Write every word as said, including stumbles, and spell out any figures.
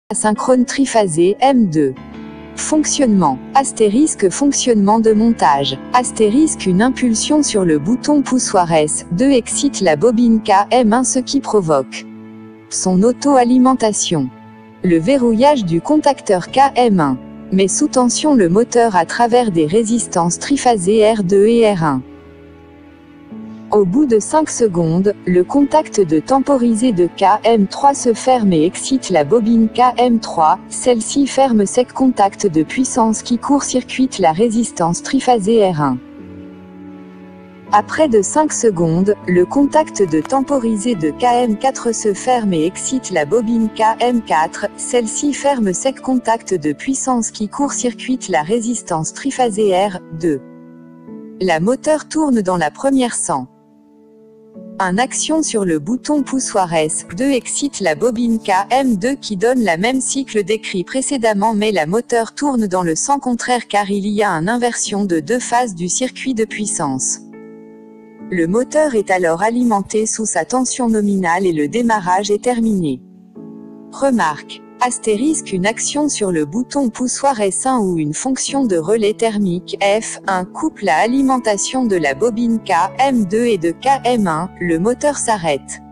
Asynchrone triphasé M deux. Fonctionnement. Astérisque fonctionnement de montage. Astérisque une impulsion sur le bouton poussoir S deux excite la bobine K M un ce qui provoque son auto-alimentation. Le verrouillage du contacteur K M un met sous tension le moteur à travers des résistances triphasées R deux et R un. Au bout de cinq secondes, le contact de temporisé de K M trois se ferme et excite la bobine K M trois, celle-ci ferme sec contact de puissance qui court-circuite la résistance triphasée R un. Après de cinq secondes, le contact de temporisé de K M quatre se ferme et excite la bobine K M quatre, celle-ci ferme sec contact de puissance qui court-circuite la résistance triphasée R deux. La moteur tourne dans la première cent. Un action sur le bouton poussoir S deux excite la bobine K M deux qui donne la même cycle décrit précédemment mais la moteur tourne dans le sens contraire car il y a une inversion de deux phases du circuit de puissance. Le moteur est alors alimenté sous sa tension nominale et le démarrage est terminé. Remarque. Astérisque une action sur le bouton poussoir S un ou une fonction de relais thermique F un coupe la alimentation de la bobine K M deux et de K M un, le moteur s'arrête.